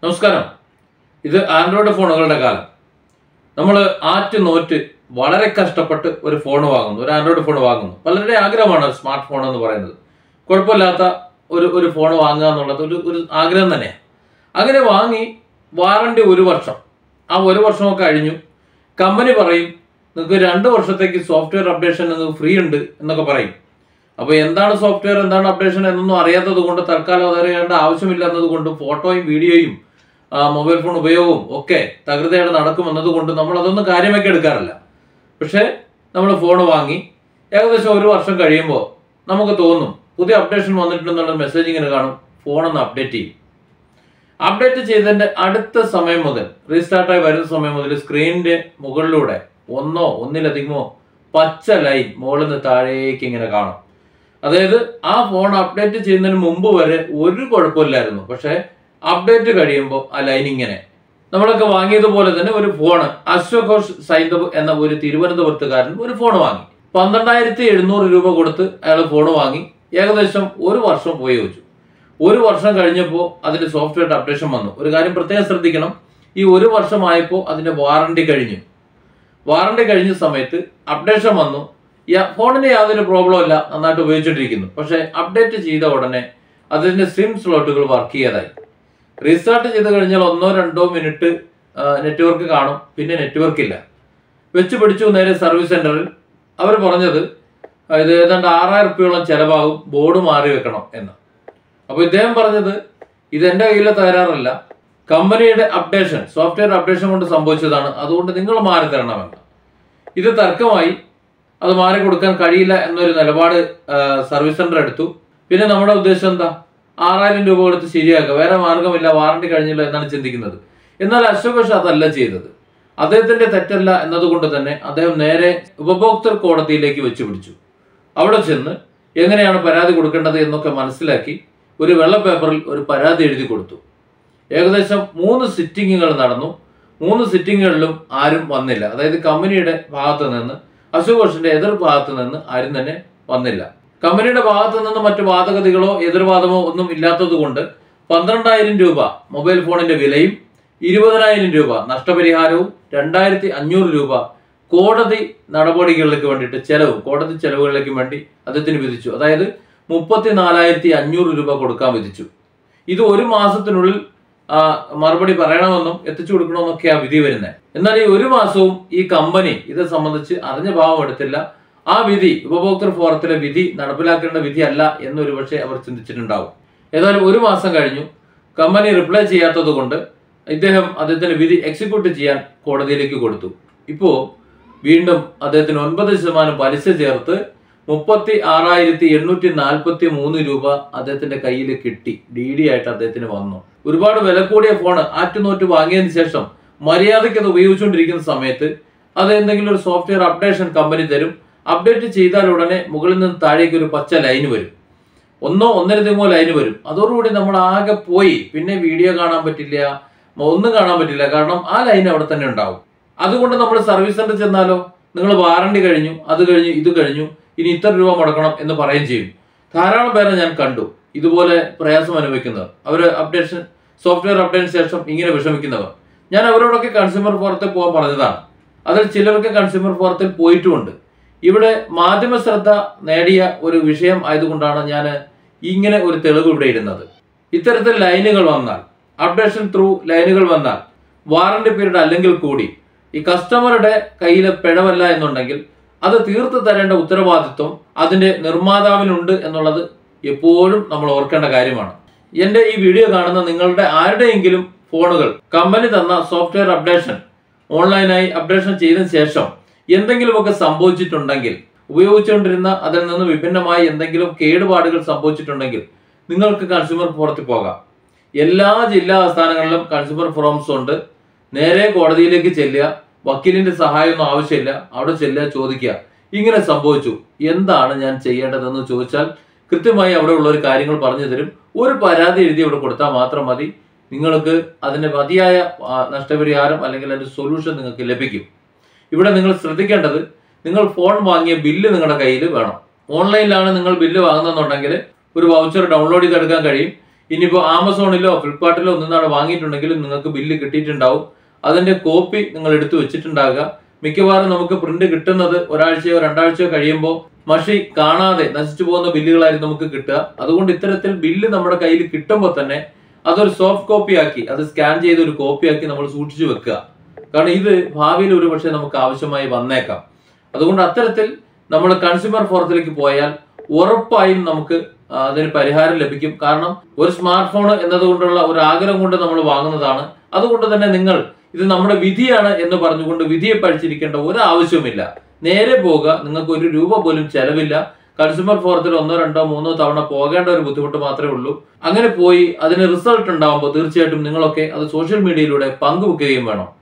നമസ്കാരം. ഇത് ആൻഡ്രോയിഡ് ഫോണുകളുടെ കാലം. നമ്മൾ നോറ്റ് വളരെ കഷ്ടപ്പെട്ട് ഒരു ഫോൺ വാങ്ങുന്നു, ഒരു ആൻഡ്രോയിഡ് ഫോൺ വാങ്ങുന്നു. പലരുടെ ആഗ്രഹമാണ് സ്മാർട്ട് ഫോൺ എന്ന് പറയുന്നത്. കുഴപ്പമില്ലാത്ത ഒരു ഫോൺ വാങ്ങുക എന്നുള്ളത് ഒരു ആഗ്രഹം തന്നെയാണ്. അങ്ങനെ വാങ്ങി വാറണ്ടി 1 വർഷം. ആ 1 വർഷമൊക്കെ കഴിഞ്ഞു. കമ്പനി പറയും നിങ്ങൾക്ക് 2 വർഷത്തേക്ക് സോഫ്റ്റ്വെയർ അപ്ഡേഷൻ നിങ്ങൾക്ക് ഫ്രീ ഉണ്ട് എന്നൊക്കെ പറയും. അപ്പോൾ എന്താണ് സോഫ്റ്റ്വെയർ, എന്താണ് അപ്ഡേഷൻ എന്നൊന്നും അറിയാത്തത് കൊണ്ട്, തൽക്കാലം അതറിയേണ്ട ആവശ്യമില്ല എന്നതുകൊണ്ടും, ഫോട്ടോയും വീഡിയോയും മൊബൈൽ ഫോൺ ഉപയോഗവും ഒക്കെ തകൃതിയായിട്ട് നടക്കുമെന്നതുകൊണ്ട് നമ്മൾ അതൊന്നും കാര്യമാക്കി എടുക്കാറില്ല. പക്ഷേ നമ്മൾ ഫോൺ വാങ്ങി ഏകദേശം 1 വർഷം കഴിയുമ്പോൾ നമുക്ക് തോന്നും പുതിയ അപ്ഡേഷൻ വന്നിട്ടുണ്ടെന്നുള്ള മെസ്സേജ് ഇങ്ങനെ കാണും, ഫോണൊന്ന് അപ്ഡേറ്റ് ചെയ്യും. അപ്ഡേറ്റ് ചെയ്തതിൻ്റെ അടുത്ത സമയം മുതൽ, റീസ്റ്റാർട്ടായി വരുന്ന സമയം മുതൽ സ്ക്രീനിൻ്റെ മുകളിലൂടെ ഒന്നിലധികമോ പച്ച ലൈൻ മുകളിൽ നിന്ന് താഴേക്ക് ഇങ്ങനെ കാണും. അതായത് ആ ഫോൺ അപ്ഡേറ്റ് ചെയ്യുന്നതിന് മുമ്പ് വരെ ഒരു കുഴപ്പമില്ലായിരുന്നു. പക്ഷേ അപ്ഡേറ്റ് കഴിയുമ്പോൾ ആ ലൈൻ ഇങ്ങനെ. നമ്മളൊക്കെ വാങ്ങിയതുപോലെ തന്നെ ഒരു ഫോണ് അശ്വഘോഷ് സൈന്ധവ് എന്ന ഒരു തിരുവനന്തപുരത്തുകാരൻ ഒരു ഫോൺ വാങ്ങി. 12,700 രൂപ കൊടുത്ത് അയാൾ ഫോൺ വാങ്ങി. ഏകദേശം 1 വർഷം ഉപയോഗിച്ചു. 1 വർഷം കഴിഞ്ഞപ്പോൾ അതിന്റെ സോഫ്റ്റ്വെയർ അപ്ഡേഷൻ വന്നു. ഒരു കാര്യം പ്രത്യേകം ശ്രദ്ധിക്കണം, ഈ 1 വർഷമായപ്പോൾ അതിന്റെ വാറണ്ടി കഴിഞ്ഞു. വാറണ്ടി കഴിഞ്ഞ സമയത്ത് അപ്ഡേഷൻ വന്നു. ഫോണിന് യാതൊരു പ്രോബ്ലം ഇല്ല, നന്നായിട്ട് ഉപയോഗിച്ചുകൊണ്ടിരിക്കുന്നു. പക്ഷേ അപ്ഡേറ്റ് ചെയ്ത ഉടനെ അതിന്റെ സിം സ്ലോട്ടുകൾ വർക്ക് ചെയ്യാതായി. റീസ്റ്റാർട്ട് ചെയ്ത് കഴിഞ്ഞാൽ 1-2 മിനിറ്റ് നെറ്റ്വർക്ക് കാണും, പിന്നെ നെറ്റ്വർക്ക് ഇല്ല. വെച്ച് പിടിച്ചു നേരെ സർവീസ് സെന്ററിൽ. അവർ പറഞ്ഞത് ഇത് ഏതാണ്ട് 6,000 രൂപയോളം ചിലവാകും, ബോർഡ് മാറി വെക്കണം എന്ന്. അപ്പോൾ ഇദ്ദേഹം പറഞ്ഞത് ഇത് എൻ്റെ കയ്യിലെ തകരാറല്ല, കമ്പനിയുടെ അപ്ഡേഷൻ, സോഫ്റ്റ്വെയർ അപ്ഡേഷൻ കൊണ്ട് സംഭവിച്ചതാണ്, അതുകൊണ്ട് നിങ്ങൾ മാറി തരണമെന്ന്. ഇത് തർക്കമായി. അത് മാറി കൊടുക്കാൻ കഴിയില്ല എന്നൊരു നിലപാട് സർവീസ് സെന്റർ എടുത്തു. പിന്നെ നമ്മുടെ ഉദ്ദേശം എന്താ? 6,000 രൂപ കൊടുത്ത് ശരിയാക്കുക, വേറെ മാർഗമില്ല, വാറണ്ടി കഴിഞ്ഞില്ല എന്നാണ് ചിന്തിക്കുന്നത്. എന്നാൽ അശ്വഘോഷ് അതല്ല ചെയ്തത്. അദ്ദേഹത്തിന്റെ തെറ്റല്ല എന്നതുകൊണ്ട് തന്നെ അദ്ദേഹം നേരെ ഉപഭോക്തൃ കോടതിയിലേക്ക് വെച്ച് പിടിച്ചു. അവിടെ ചെന്ന് എങ്ങനെയാണ് പരാതി കൊടുക്കേണ്ടത് എന്നൊക്കെ മനസ്സിലാക്കി ഒരു വെള്ള പേപ്പറിൽ ഒരു പരാതി എഴുതി കൊടുത്തു. ഏകദേശം 3 സിറ്റിങ്ങുകൾ നടന്നു. 3 സിറ്റിങ്ങുകളിലും ആരും വന്നില്ല. അതായത് കമ്പനിയുടെ ഭാഗത്ത് നിന്ന്, അശ്വഘോഷിന്റെ എതിർ ഭാഗത്ത് നിന്ന് ആരും തന്നെ വന്നില്ല. കമ്പനിയുടെ ഭാഗത്തു നിന്ന് മറ്റു വാദഗതികളോ എതിർവാദമോ ഒന്നും ഇല്ലാത്തത് കൊണ്ട് 12,000 രൂപ മൊബൈൽ ഫോണിന്റെ വിലയും 20,000 രൂപ നഷ്ടപരിഹാരവും 2,500 രൂപ കോടതി നടപടികളിലേക്ക് വേണ്ടിയിട്ട് കോടതി ചെലവുകളിലേക്ക് വേണ്ടി അദ്ദേഹത്തിന് വിധിച്ചു. അതായത് 34,500 രൂപ കൊടുക്കാൻ വിധിച്ചു. ഇത് 1 മാസത്തിനുള്ളിൽ മറുപടി പറയണമെന്നും എത്തിച്ചു കൊടുക്കണമെന്നൊക്കെ ആ വിധി വരുന്നത്. എന്നാൽ ഈ 1 മാസവും ഈ കമ്പനി ഇത് സംബന്ധിച്ച് അറിഞ്ഞ ഭാവം എടുത്തില്ല. ആ വിധി, ഉപഭോക്തൃ ഫോറത്തിലെ വിധി നടപ്പിലാക്കേണ്ട വിധി അല്ല എന്നൊരു പക്ഷേ അവർ ചിന്തിച്ചിട്ടുണ്ടാവും. ഏതായാലും 1 മാസം കഴിഞ്ഞു. കമ്പനി റിപ്ലൈ ചെയ്യാത്തത് കൊണ്ട് അദ്ദേഹത്തിന്റെ വിധി എക്സിക്യൂട്ട് ചെയ്യാൻ കോടതിയിലേക്ക് കൊടുത്തു. ഇപ്പോൾ വീണ്ടും അദ്ദേഹത്തിന് 9% പലിശ ചേർത്ത് 36,843 രൂപ അദ്ദേഹത്തിന്റെ കയ്യിൽ കിട്ടി. DD ആയിട്ട് അദ്ദേഹത്തിന് വന്നു. ഒരുപാട് വില കൂടിയ ഫോണ് നോറ്റ് വാങ്ങിയതിന് ശേഷം മര്യാദയ്ക്ക് അത് ഉപയോഗിച്ചുകൊണ്ടിരിക്കുന്ന സമയത്ത് അത് എന്തെങ്കിലും ഒരു സോഫ്റ്റ്വെയർ അപ്ഡേഷൻ കമ്പനി തരും. അപ്ഡേറ്റ് ചെയ്താൽ ഉടനെ മുകളിൽ നിന്ന് താഴേക്ക് ഒരു പച്ച ലൈന് വരും, ഒന്നിലധികമോ ലൈന് വരും. അതോടുകൂടി നമ്മൾ ആകെ പോയി. പിന്നെ വീഡിയോ കാണാൻ പറ്റില്ല, ഒന്നും കാണാൻ പറ്റില്ല. കാരണം ആ ലൈൻ അവിടെ തന്നെ ഉണ്ടാവും. അതുകൊണ്ട് നമ്മൾ സർവീസ് സെന്റർ ചെന്നാലോ, നിങ്ങൾ വാറണ്ടി കഴിഞ്ഞു, അത് കഴിഞ്ഞു, ഇത് കഴിഞ്ഞു, ഇനി ഇത്ര രൂപ മുടക്കണം എന്ന് പറയുകയും ചെയ്യും. ധാരാളം പേരെ ഞാൻ കണ്ടു ഇതുപോലെ പ്രയാസം അനുഭവിക്കുന്നവർ. അവർ സോഫ്റ്റ്വെയർ അപ്ഡേറ്റിന് ശേഷം ഇങ്ങനെ വിഷമിക്കുന്നവർ. ഞാൻ അവരോടൊക്കെ കൺസ്യൂമർ ഫോറത്തിൽ പോകാൻ പറഞ്ഞതാണ്. അതിൽ ചിലർക്ക് കൺസ്യൂമർ ഫോറത്തിൽ പോയിട്ടുമുണ്ട്. ഇവിടെ മാധ്യമ ശ്രദ്ധ നേടിയ ഒരു വിഷയം ആയതുകൊണ്ടാണ് ഞാൻ ഇങ്ങനെ ഒരു തെളിവ് ഇവിടെ ഇടുന്നത്. ഇത്തരത്തിൽ ലൈനുകൾ വന്നാൽ, അപ്ഡേഷൻ ത്രൂ ലൈനുകൾ വന്നാൽ, വാറണ്ടി പീരീഡ് അല്ലെങ്കിൽ കൂടി ഈ കസ്റ്റമറുടെ കയ്യിലെ പിഴവല്ല എന്നുണ്ടെങ്കിൽ അത് തീർത്ത് തരേണ്ട ഉത്തരവാദിത്വം അതിന്റെ നിർമ്മാതാവിനുണ്ട് എന്നുള്ളത് എപ്പോഴും നമ്മൾ ഓർക്കേണ്ട കാര്യമാണ്. എൻ്റെ ഈ വീഡിയോ കാണുന്ന നിങ്ങളുടെ ആരുടെയെങ്കിലും ഫോണുകൾ കമ്പനി തന്ന സോഫ്റ്റ്വെയർ അപ്ഡേഷൻ ഓൺലൈനായി അപ്ഡേഷൻ ചെയ്തതിനു ശേഷം എന്തെങ്കിലുമൊക്കെ സംഭവിച്ചിട്ടുണ്ടെങ്കിൽ, ഉപയോഗിച്ചുകൊണ്ടിരുന്ന അതിൽ നിന്ന് വിഭിന്നമായി എന്തെങ്കിലും കേടുപാടുകൾ സംഭവിച്ചിട്ടുണ്ടെങ്കിൽ നിങ്ങൾക്ക് കൺസ്യൂമർ ഫോറത്തിൽ പോകാം. എല്ലാ ജില്ലാ ആസ്ഥാനങ്ങളിലും കൺസ്യൂമർ ഫോറംസ് ഉണ്ട്. നേരെ കോടതിയിലേക്ക് ചെല്ലുക, വക്കീലിന്റെ സഹായമൊന്നും ആവശ്യമില്ല. അവിടെ ചെല്ലുക, ചോദിക്കുക, ഇങ്ങനെ സംഭവിച്ചു, എന്താണ് ഞാൻ ചെയ്യേണ്ടതെന്ന് ചോദിച്ചാൽ കൃത്യമായി അവിടെ ഉള്ള ഒരു കാര്യങ്ങൾ പറഞ്ഞു തരും. ഒരു പരാതി എഴുതി അവിടെ കൊടുത്താൽ മാത്രം മതി. നിങ്ങൾക്ക് അതിന്റെ മതിയായ നഷ്ടപരിഹാരം അല്ലെങ്കിൽ അതിന്റെ സൊല്യൂഷൻ നിങ്ങൾക്ക് ലഭിക്കും. ഇവിടെ നിങ്ങൾ ശ്രദ്ധിക്കേണ്ടത്, നിങ്ങൾ ഫോൺ വാങ്ങിയ ബില്ല് നിങ്ങളുടെ കയ്യിൽ വേണം. ഓൺലൈനിലാണ് നിങ്ങൾ ബില്ല് വാങ്ങുന്നുണ്ടെങ്കിൽ ഒരു വൗച്ചർ ഡൗൺലോഡ് ചെയ്തെടുക്കാൻ കഴിയും. ഇനിയിപ്പോൾ ആമസോണിലോ ഫ്ലിപ്കാർട്ടിലോ ഒന്നാണ് വാങ്ങിയിട്ടുണ്ടെങ്കിലും നിങ്ങൾക്ക് ബില്ല് കിട്ടിയിട്ടുണ്ടാവും. അതിന്റെ കോപ്പി നിങ്ങൾ എടുത്തു വെച്ചിട്ടുണ്ടാകുക. മിക്കവാറും നമുക്ക് പ്രിന്റ് കിട്ടുന്നത് ഒരാഴ്ചയോ രണ്ടാഴ്ചയോ കഴിയുമ്പോൾ മഷി കാണാതെ നശിച്ചു പോകുന്ന ബില്ലുകളായിരിക്കും നമുക്ക് കിട്ടുക. അതുകൊണ്ട് ഇത്തരത്തിൽ ബില്ല് നമ്മുടെ കയ്യിൽ കിട്ടുമ്പോൾ തന്നെ അതൊരു സോഫ്റ്റ് കോപ്പി ആക്കി, അത് സ്കാൻ ചെയ്ത് ഒരു കോപ്പി ആക്കി നമ്മൾ സൂക്ഷിച്ചു വെക്കുക. കാരണം ഇത് ഭാവിയിൽ ഒരു പക്ഷേ നമുക്ക് ആവശ്യമായി വന്നേക്കാം. അതുകൊണ്ട് അത്തരത്തിൽ നമ്മൾ കൺസ്യൂമർ ഫോറത്തിലേക്ക് പോയാൽ ഉറപ്പായും നമുക്ക് അതിന് പരിഹാരം ലഭിക്കും. കാരണം ഒരു സ്മാർട്ട് ഫോൺ എന്നതുകൊണ്ടുള്ള ഒരു ആഗ്രഹം കൊണ്ട് നമ്മൾ വാങ്ങുന്നതാണ്. അതുകൊണ്ട് തന്നെ നിങ്ങൾ ഇത് നമ്മുടെ വിധിയാണ് എന്ന് പറഞ്ഞുകൊണ്ട് വിധിയെ പഴിച്ചിരിക്കേണ്ട ഒരു ആവശ്യവുമില്ല. നേരെ പോകുക, നിങ്ങൾക്ക് ഒരു രൂപ പോലും ചെലവില്ല. കൺസ്യൂമർ ഫോറത്തിൽ 1, 2, 3 തവണ പോകേണ്ട ഒരു ബുദ്ധിമുട്ട് മാത്രമേ ഉള്ളൂ. അങ്ങനെ പോയി അതിന് റിസൾട്ട് ഉണ്ടാകുമ്പോൾ തീർച്ചയായിട്ടും നിങ്ങളൊക്കെ അത് സോഷ്യൽ മീഡിയയിലൂടെ പങ്കുവെക്കുകയും വേണം.